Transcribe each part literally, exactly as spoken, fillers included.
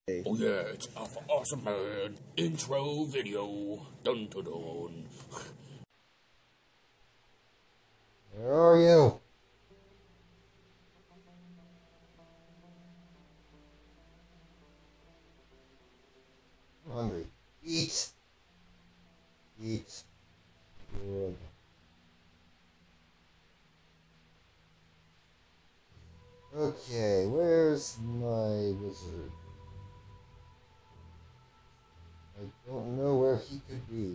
Oh yeah, it's Alpha Awesome Man intro video. Dun dun dun. Where are you? I'm hungry. Eat. Eat. Good. Okay, where's my wizard? I don't know where he could be.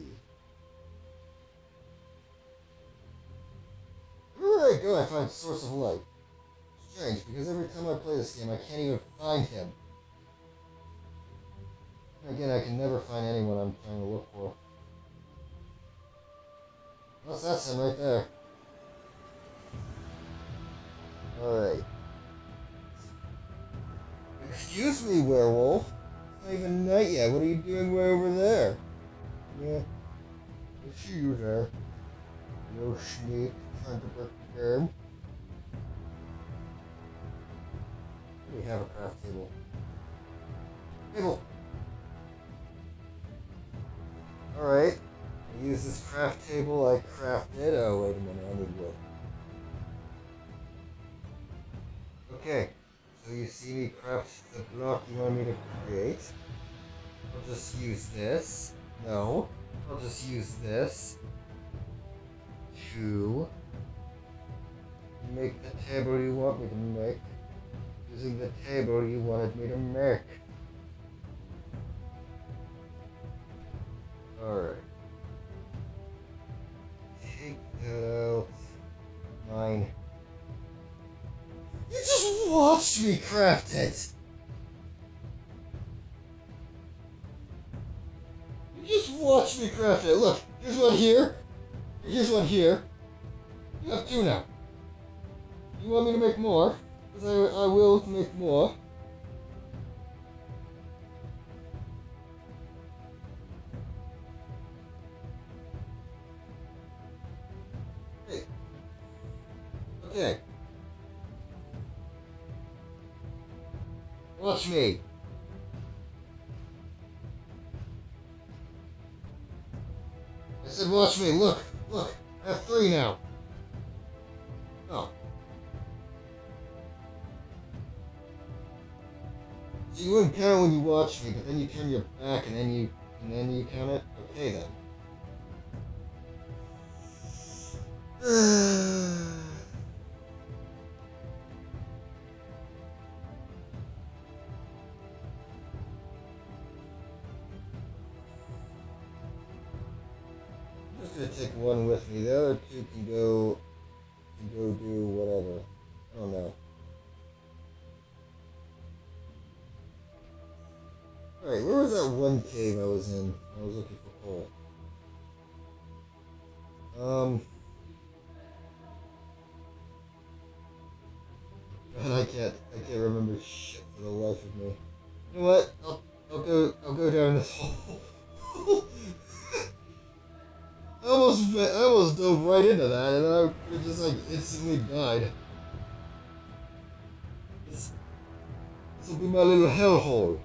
Wherever I go, I find source of light. Strange, because every time I play this game, I can't even find him. And again, I can never find anyone I'm trying to look for. Unless that's him right there. Alright. Excuse me, werewolf. It's not even night yet. What are you doing way over there? Yeah. I see you there. You snake trying to break the game. We have a craft table. Table! Alright. I use this craft table I crafted. Oh, wait a minute. I need wood. Okay. So you see me craft the block you want me to create. I'll just use this. No. I'll just use this to make the table you want me to make using the table you wanted me to make. Alright. Take out mine. You just watched me craft it! You just watched me craft it. Look, here's one here. Here's one here. You have two now. You want me to make more? Because I, I will make more. Hey. Okay. Watch me. I said watch me. Look. Look. I have three now. Oh. So you wouldn't count when you watch me, but then you turn your back and then you and then you count it? Okay then. I'm just gonna take one with me. The other two can go can go do whatever. I don't know. Alright, where was that one cave I was in? I was looking for coal. Um God, I can't I can't remember shit for the life of me. You know what? I'll I'll go I'll go down this hole. I almost I almost dove right into that and I just like instantly died. This this will be my little hellhole.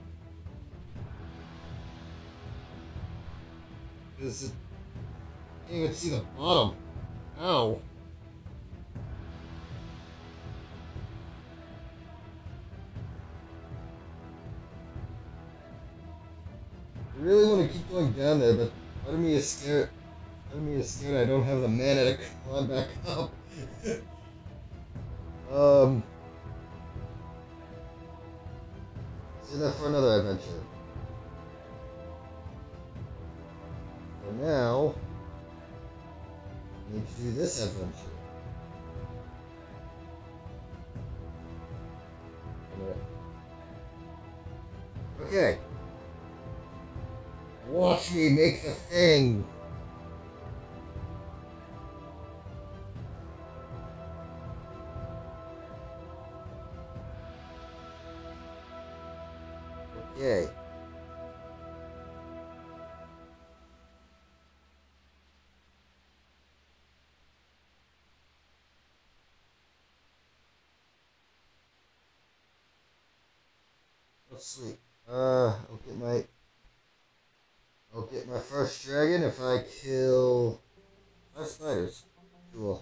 Because it can't even see the bottom. Ow. I really want to keep going down there, but part of me is scared. Part of me is scared I don't have the mana to climb back up. um. Save that for another adventure. For now, I need to do this adventure. Okay. Watch me make the thing. Okay. Let's sleep. Uh, I'll get my... I'll get my first dragon if I kill five spiders. Cool.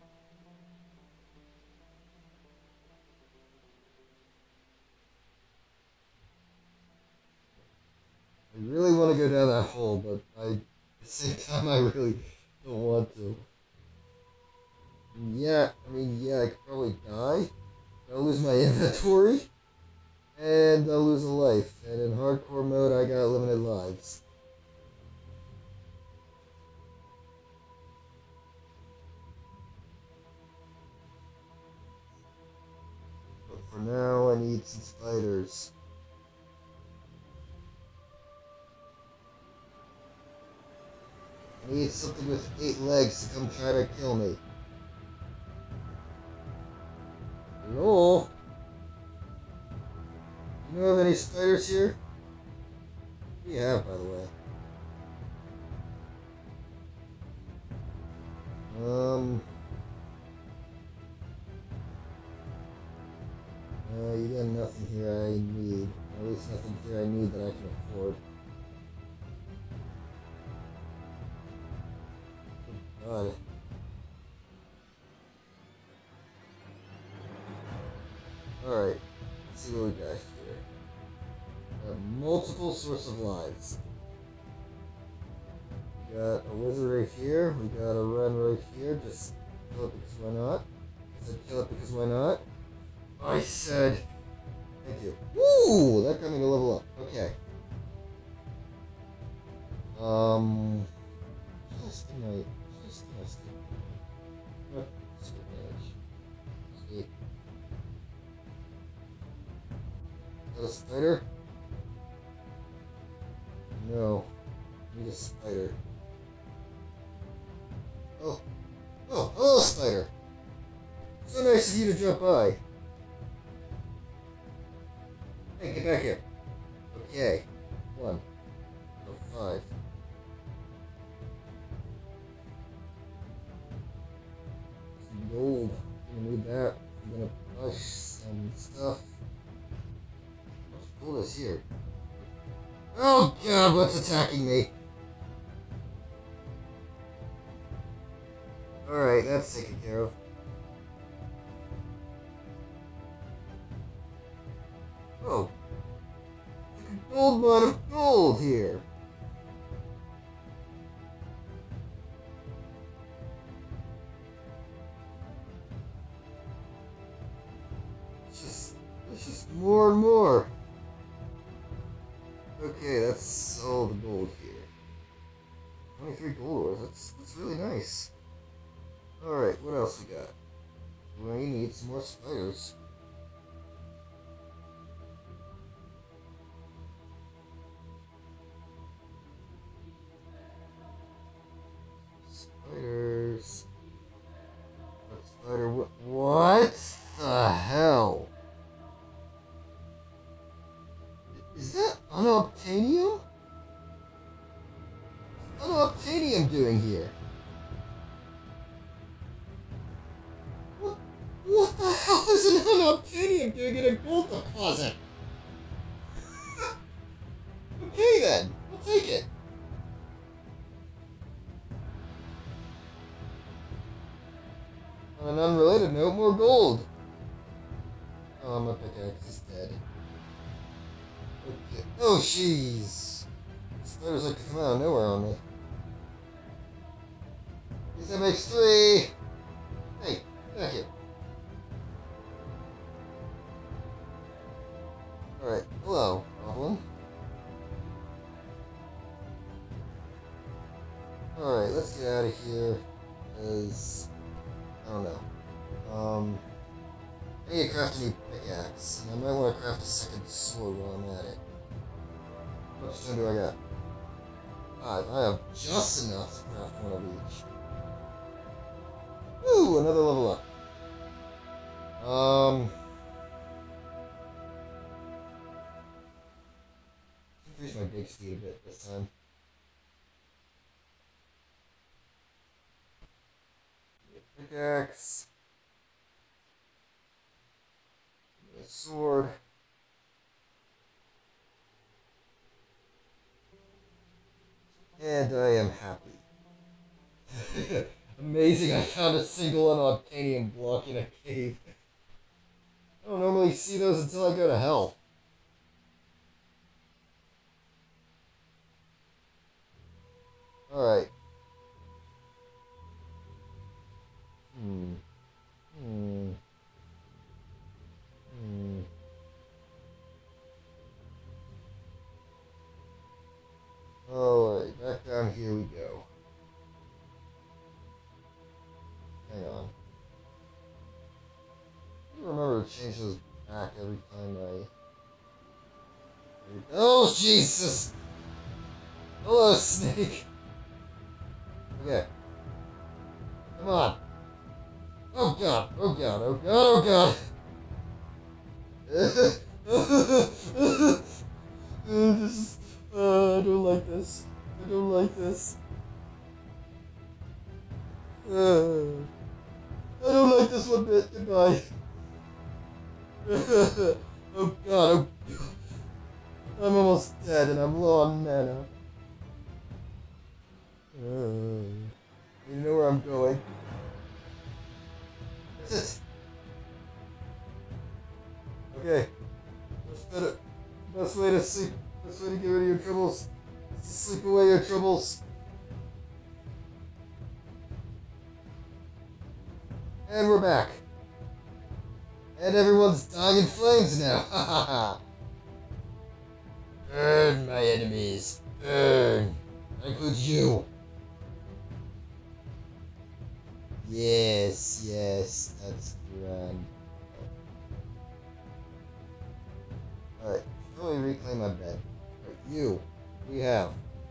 I really want to go down that hole, but I, at the same time, I really don't want to. Yeah, I mean, yeah, I could probably die. I'll lose my inventory, and I'll lose a life. And in hardcore mode, I got limited lives. But for now, I need some spiders. I need something with eight legs to come try to kill me. Hello? You know of any spiders here? What do you have, by the way? Um... Uh, you got nothing here I need. At least nothing here I need that I can afford. Good God. Alright, let's see what we got here. Got multiple source of lives. We got a wizard right here. We got a run right here. Just kill it because why not? I said kill it because why not? I said thank you. Woo! That got me to level up. Okay. Um just a night. Just a night. Uh, skip edge. Skip. Is that a spider? No. I need a spider. Oh. Oh, hello, spider. So nice of you to drop by. Hey, get back here. Okay. One. No, five. Some gold. I'm gonna need that. I'm gonna push some stuff. How much gold is here? Oh god, what's attacking me? Alright, that's taken care of. Oh. Like a gold mine of gold here. It's just, it's just more and more. Okay, that's all the gold here. twenty-three gold ores, that's, that's really nice. Alright, what else we got? We need some more spiders. Spiders. What spider? What? What the hell? Is that unobtainium? What's unobtainium doing here? What? What the hell is an unobtainium doing in a gold deposit? Okay then, I'll take it. On an unrelated note, more gold. Oh, my pickaxe is dead. Okay. Oh, jeez. Spiders like to come out of nowhere on me. Yes, that makes three. Hey, back here. Alright, hello, goblin. Alright, let's get out of here. Because I don't know. Um, I need to craft a new pickaxe, and I might want to craft a second sword while I'm at it. How much time do I got? Five. I have just enough to craft one of each. Woo! Another level up. Um, increase my big speed a bit this time. Pickaxe. A sword. And I am happy. Amazing, I found a single unobtainium block in a cave. I don't normally see those until I go to hell. Alright. Hmm. Hmm. Hmm. Alright, back down here we go. Hang on. I remember to change those back every time I... Oh, Jesus! Hello, snake! Okay. Come on. Oh, God. Oh, God. Oh, God. Oh, God. Uh, this is... Uh, I don't like this. I don't like this. Uh, I don't like this one bit. Goodbye. Oh, God. Oh, God. I'm almost dead and I'm low on mana. Uh, you know where I'm going. That's it. Okay. What's better? Best way to sleep. Best way to get rid of your troubles is to sleep away your troubles. And we're back. And everyone's dying in flames now. Ha ha ha. Burn, my enemies. Burn. That includes you. Yes, yes, that's grand. Alright, let me reclaim my bed. Alright, you, we have.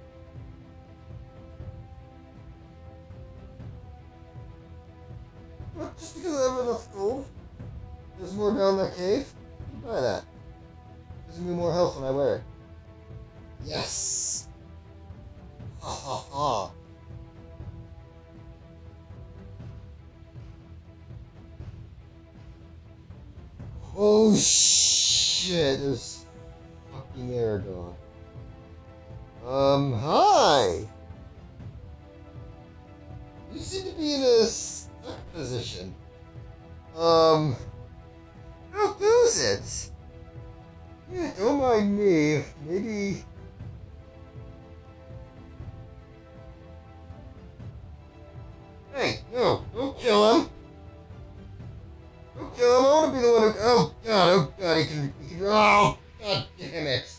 What, just because I have enough gold? There's more down that cave? Buy that. Gives me more health when I wear it. Yes! Ha ha ha. Oh shit, there's fucking Aragorn. Um, hi! You seem to be in a stuck position. Um, how goes it? Yeah, don't mind me. Maybe... Hey, no, don't kill him! Don't kill him, I want to be the one who... Oh, God, oh, God, he can... He can... Oh, God damn it!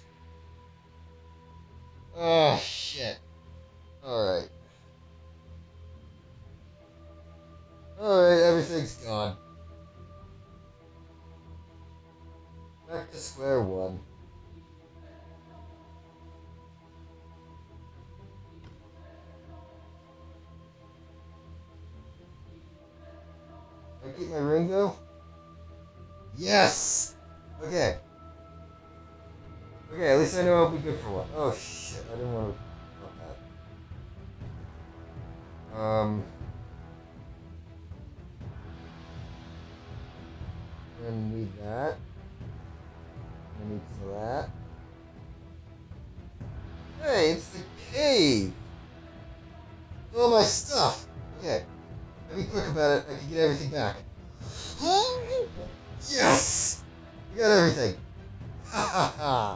Oh, shit. Alright. Alright, everything's gone. Back to square one. Can I keep my ring, though? Yes! Okay. Okay, at least I know I'll be good for one. Oh, shit, I didn't want to... Not that. Um... I need that. I need some of that. Hey, it's the cave! All my stuff! Okay. I'll be quick about it. I can get everything back. Yes! We got everything. Ha ha ha!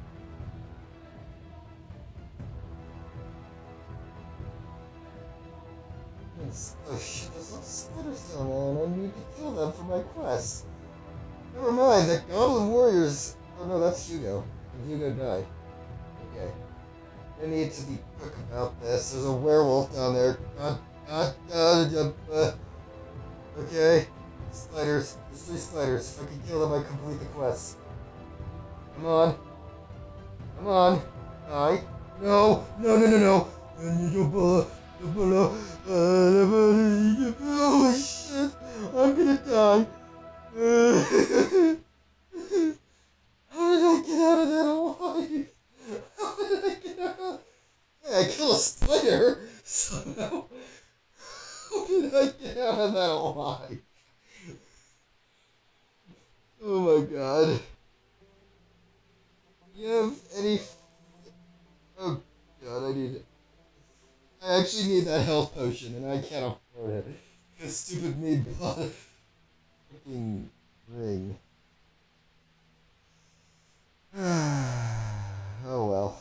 Oh shit, there's lots of spiders down there and I need to kill them for my quest. Never mind, that goblin warriors... Oh no, that's Hugo. And Hugo died. Okay. I need to be quick about this. There's a werewolf down there. God, God, God, uh, uh, okay. Spiders. There's three spiders. If I can kill them, I complete the quest. Come on. Come on. Die. No. No, no, no, no. Oh shit. I'm gonna die. How did I get out of that alive? How did I get out of... Yeah, I killed a spider somehow. How did I get out of that alive? Oh my god. Do you have any... Oh god, I need... actually need that health potion, and I can't afford it. Because stupid me bought a freaking ring. Oh well.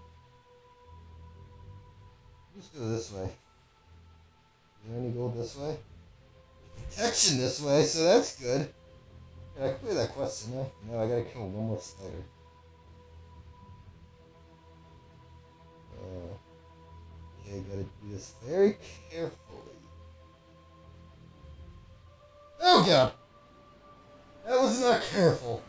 Let's go this way. Is there any gold this way? Protection this way, so that's good. Can I clear that quest, didn't I? No, I gotta kill one more spider. Uh, okay, gotta do this very carefully. Oh god! That was not careful.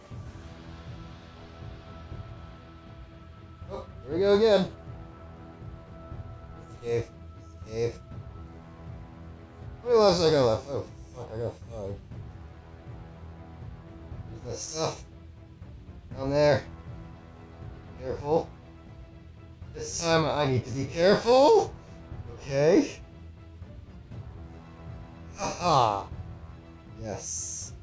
Oh, here we go again. It's the cave. It's the cave. How many lives I got left? Oh, fuck, I got five. Where's my stuff? Down there. Careful. This time I need to be careful. Okay. Haha. Yes.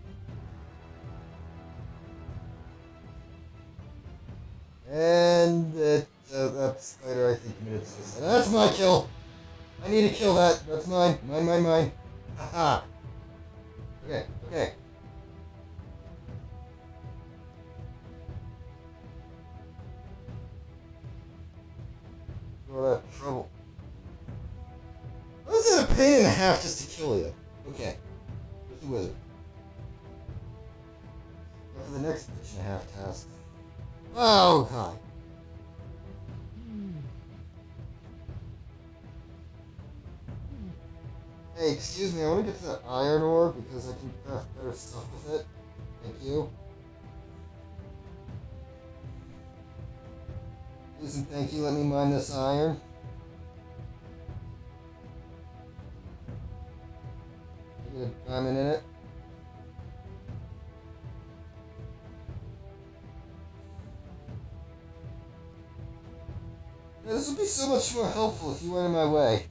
And it, uh, that spider I think committed suicide. That's my kill. I need to kill that. That's mine. Mine, mine, mine. Haha. Okay, okay. All that trouble. How is it a pain and a half just to kill you? Okay. Where's the wizard? Go for the next bitch and a half task. Oh, God. Hey, excuse me, I want to get to that iron ore because I can craft better stuff with it. Thank you. Please and thank you, let me mine this iron. I get a diamond in it. Yeah, this would be so much more helpful if you went in my way.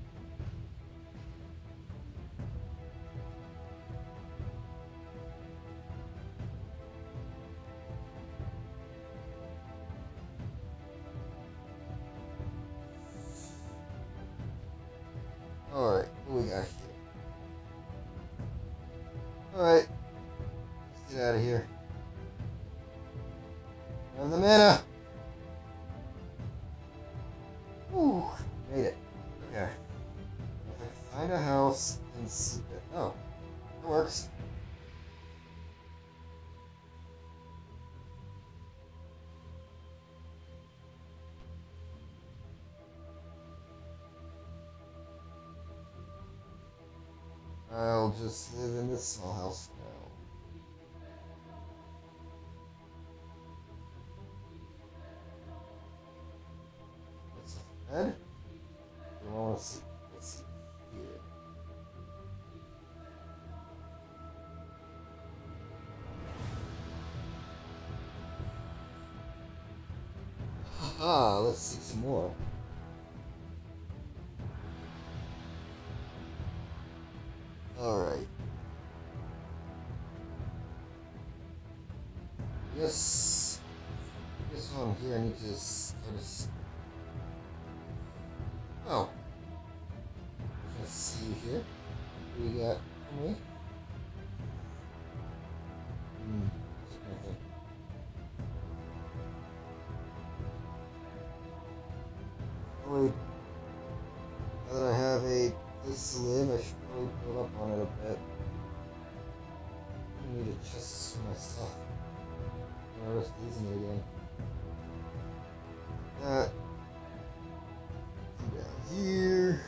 Alright, what do we got here? Alright, let's get out of here. I have the mana! Whew, made it. Okay. If I find a house and sleep it. Oh, that works. I'll just live in this small house now. What's a bed? I want to see. Let's see here. Haha, let's see some more. Alright. Yes. I guess while I'm here, I need to start a. Oh. Let's see you here. What do we got for me? Hmm. Nothing. Oh, wait. Now that I have a place to live, I should probably build up on it a bit. I need a chest for my stuff. I risk losing it again. That. Down here.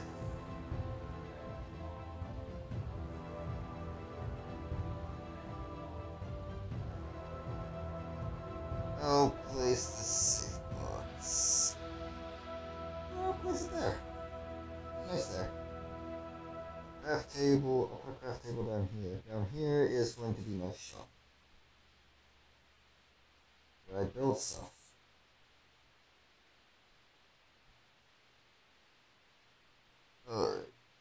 I'll place the safe box. I'll place it there. Nice there. Craft table. I'll put a craft table down here. Down here is going to be my shop. Where I build stuff. Alright.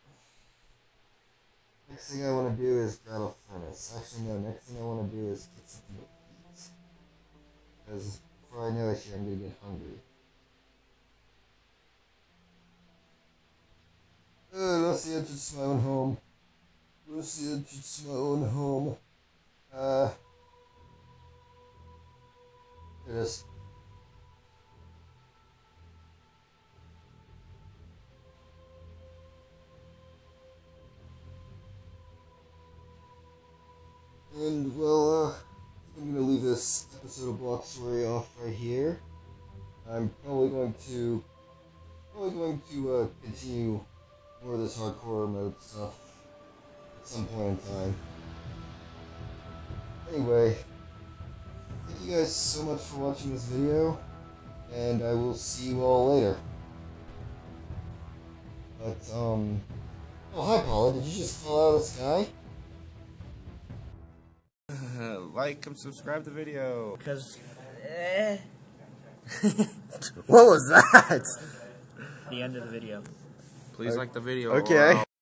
Next thing I want to do is grab a furnace. Actually, no, next thing I want to do is get something to eat. Because before I know it, I'm going to get hungry. that's the entrance to my own home. That's the entrance to my own home. Uh, here it is. And, well, uh, I'm gonna leave this episode of Block Story off right here. I'm probably going to, probably going to, uh, continue more of this hardcore mode stuff at some point in time. Anyway, thank you guys so much for watching this video, and I will see you all later. But, um, oh, hi Paula, did you just fall out of the sky? Like and subscribe to the video. Because, eh. What was that? The end of the video. Please like the video. Okay. or